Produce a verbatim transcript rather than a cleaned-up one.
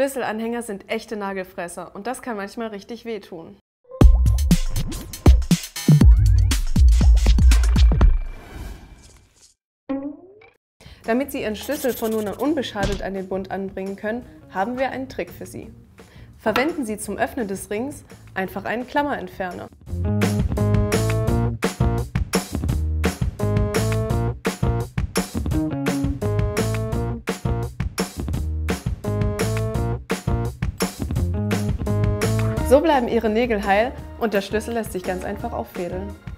Schlüsselanhänger sind echte Nagelfresser und das kann manchmal richtig wehtun. Damit Sie Ihren Schlüssel von nun an unbeschadet an den Bund anbringen können, haben wir einen Trick für Sie. Verwenden Sie zum Öffnen des Rings einfach einen Klammerentferner. So bleiben Ihre Nägel heil und der Schlüssel lässt sich ganz einfach auffädeln.